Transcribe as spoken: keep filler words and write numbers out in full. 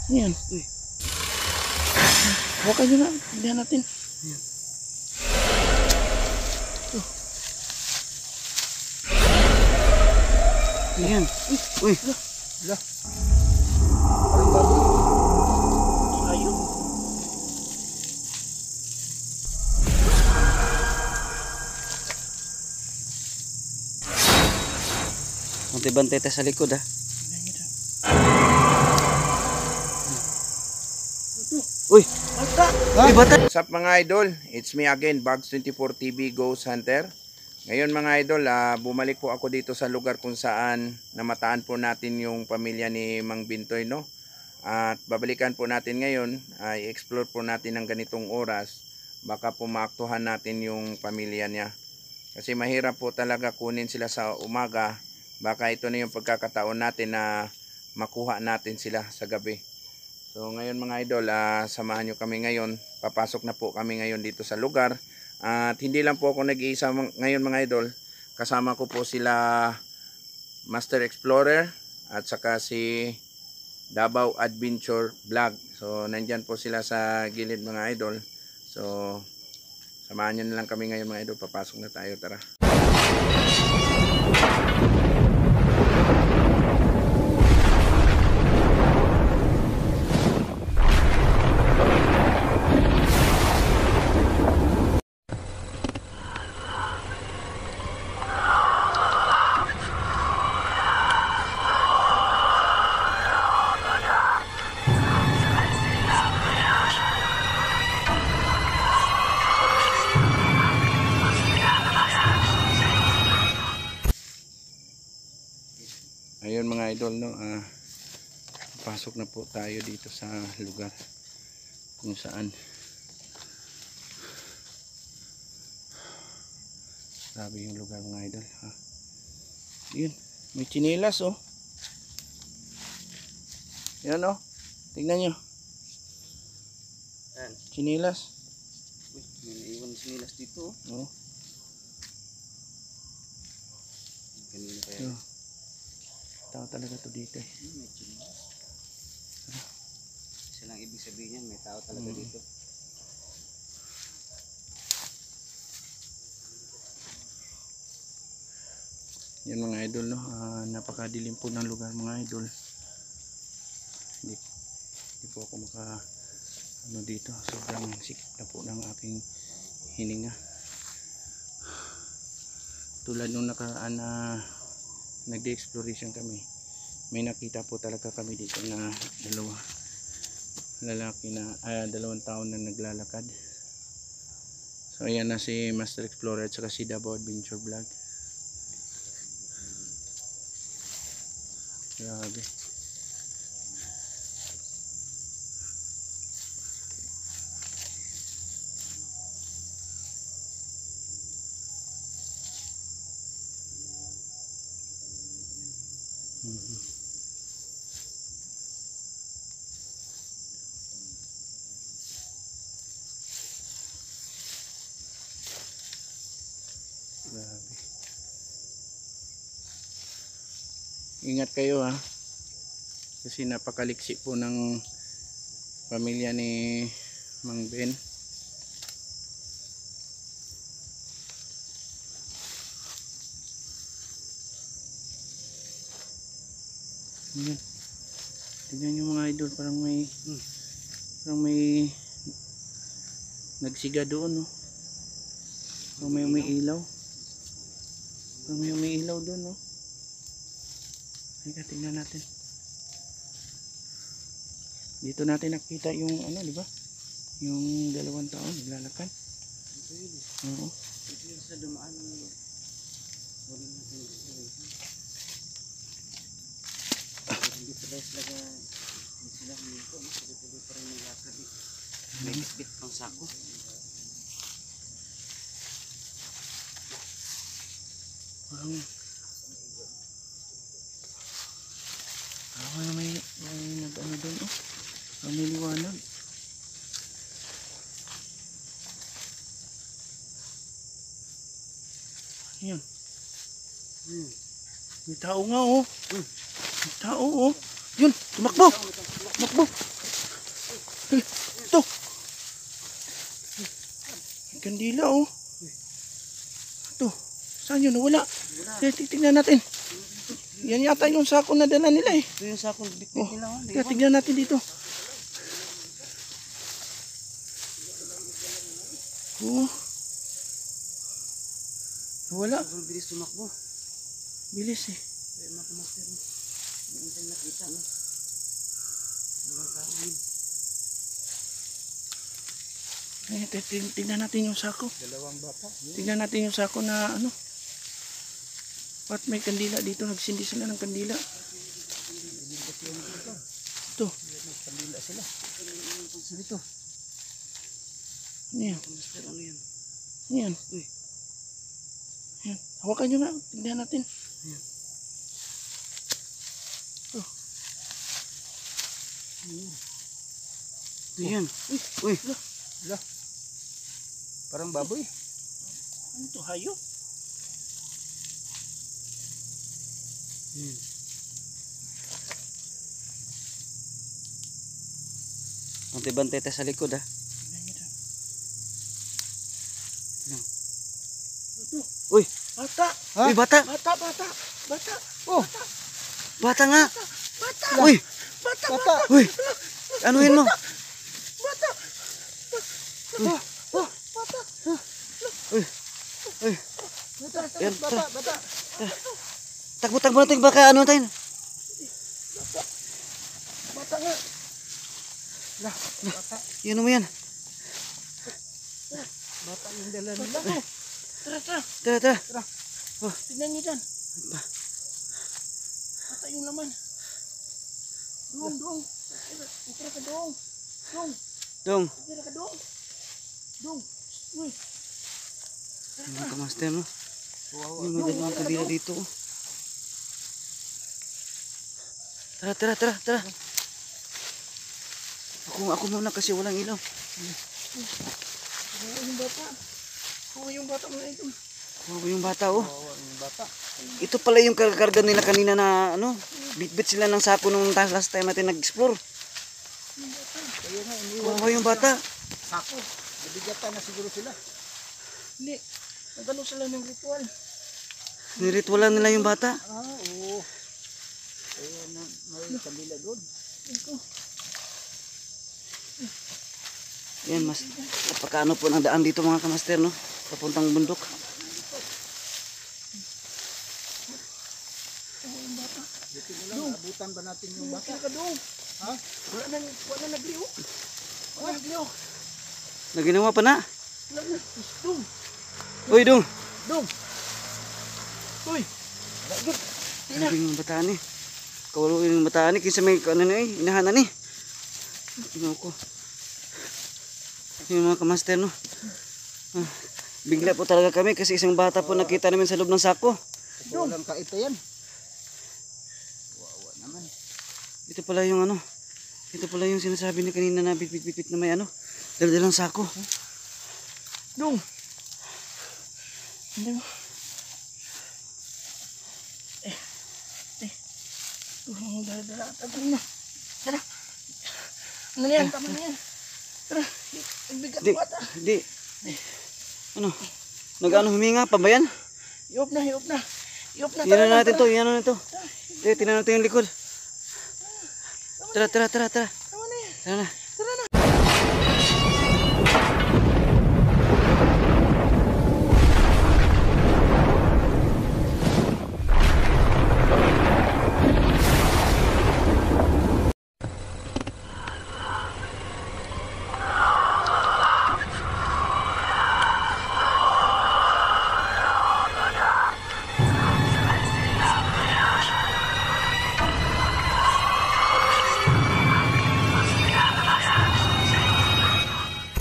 Ayan. Uy. Huwag nyo na. Tignan natin. Ayan. Oh. Ayan. Uy. Uy. Wala. Parang bago. Ayun. Bantay-bantay tayo sa likod ha. Uy! Bata! Uy, bata! What's up mga idol? It's me again, Bugs twenty-four T V Ghost Hunter. Ngayon mga idol, uh, bumalik po ako dito sa lugar kung saan namataan po natin yung pamilya ni Mang Bintoy, no? At babalikan po natin ngayon, uh, i-explore po natin ng ganitong oras. Baka po maaktuhan natin yung pamilya niya. Kasi mahirap po talaga kunin sila sa umaga. Baka ito na yung pagkakataon natin na makuha natin sila sa gabi. So ngayon mga idol, uh, samahan nyo kami ngayon. Papasok na po kami ngayon dito sa lugar. At hindi lang po ako nag-iisa ngayon mga idol. Kasama ko po sila Master Explorer at saka si Davao Adventure Vlog. So nandyan po sila sa gilid mga idol. So samahan nyo na lang kami ngayon mga idol. Papasok na tayo, tara. Ayun mga idol, no, uh, pasok na po tayo dito sa lugar kung saan grabe yung lugar mga idol, ha. Yun, may chinelas, oh. Yan, oh, tingnan nyo, chinelas. Uy, may naiwan na sinilas dito, Oh. oh. Kanina kaya. So, tao talaga to dito, eh. Hmm, may chinelas. Isa lang ibig sabihin yan, may tao talaga hmm. dito. Yan mga idol, no, uh, napakadilim po ng lugar mga idol. Hindi, hindi po ako maka ano dito, sobrang sikip na po ng aking hininga. Tulad nung nakaraan na nagde-exploration kami, may nakita po talaga kami dito na dalawa lalaki na uh, dalawang taon na naglalakad. So ayan na si Master Explorer at saka si Davao Adventure Vlog. Grabe. Mm-hmm. Grabe. Ingat kayo, ha, kasi napakaliksi po ng pamilya ni Mang Ben. Ayan. Tignan nyo mga idol, parang may hmm, parang may nagsiga doon, no? Parang may umiilaw. Parang may umiilaw doon, no? Halika, tignan natin. Dito natin nakita yung ano, di ba? Yung dalawang taon naglalakad. Ito yun, eh. Oo. Ito yun sa dumaan ng wala natin exploration. Hindi pa dahil talaga hindi sila huminto, tuloy-tuloy pa rin yung lakad, eh. May bitbit pang sako. Parang parang may may nag-ano doon, oh. Parang may liwanag. Ayan. Hmm. May tao nga, oh. Hmm. May tao, oh. Yun, tumakbo. Tumakbo. Eh, ito. May kandila oh. Ito. Saan yun? Nawala. Kaya titignan natin. Yan yata yung sako na dala nila eh. Ito yung sakong bitbit Oh, nila. Oh. kaya tignan natin dito. Oh. Wala. Sobrang bilis tumakbo. Bilis eh. Kaya mga kamaster, no? Hindi tayo nakita, no? Dalawang tao yun. Ay, t- t- tignan natin yung sako. Dalawang bata. Tignan natin yung sako na ano. Pat may kandila dito. Nagsindi sila ng kandila. Ito. Kandila sila. Dito. Ano yan? Kamaster, ano yan? Ano yan? Uy. Yan. Hawakan nyo nga. Tignan natin. Ayan. Oh. Ayan. Uy. Uy. Ala. Parang baboy. Ano to? Hayop? Ayan. Bantay-bantay tayo sa likod, ha? Tignan nyo dyan. Ayan. Ito. Uy. Bata. Uy, bata. Bata, bata. Bata. Oh. Bata nga. Bata. Uy. Bata. Bata. Uy. Anuhin mo. Bata. Uy. Oh, bata. Uy. Uy. Bata. Yan, Bata. tara. Bata. Takbo-takbo natin baka ano tayo. Bata nga. Lah, bata. Yan mo yan. Bata yung dala nila. Tara, tara. Tara, tara. Tignan niyo dyan. Bata yung laman. Dong, dong. Tira ka dong. Dong. Dong. Tira ka dong. Dong. Uy. Mga kamaster, no? Yung may dalawang kandila dito. Oh. Tara, tara, tara, tara. Ako, ako muna kasi walang ilaw. Kuha yung bata. Kuha yung bata mga ito. Oh, yung bata, oh. Yung bata. Ito pala yung karga nila kanina na, ano, bitbit sila ng sako nung last time natin nag-explore. Kaya nga, hindi Oh, yung bata. sako. Nabigatan na siguro sila. Hindi. Nagano sila ng ritual. Niritwalan nila yung bata. Ah, oo. Kaya na, may kabila doon. Ito. Yan, mas napakaano po ng daan dito mga kamaster, no? Papuntang bundok. Dito na lang, abutan ba natin yung bata? Ka doon. Ha? Wala na, wala na nagliw. Wala na nagliw. Naginawa pa na. Wala na. Dong. Uy, dong. Dong. Uy. Wala good. Tina. Sabi ng bataan eh. Kawaluin ng bataan eh. Kinsa may ano na eh. Inahanan eh. Tingnan ko. Yung mga kamaster, no? Ah, bigla po talaga kami kasi isang bata po nakita namin sa loob ng sako. Dong. Walang kaita yan. Wawa naman. Ito pala yung ano. Ito pala yung sinasabi ni kanina na bit-bit-bit na may ano. Dala-dalang sako. Dong. Hindi mo. Eh. Eh. Tuhong dala-dala. Tagal na. Tara. Ano na yan? Tama na yan. Tara. Ang bigat Di, ng bata. di. Ano? Nag-ano huminga pa ba yan? Iop na, iop na. Iop na. Yan tara na natin tara. to, yan na natin to. Eh, tingnan natin yung likod. Tara, tara, tara, tara. Tama na yan. Tara na.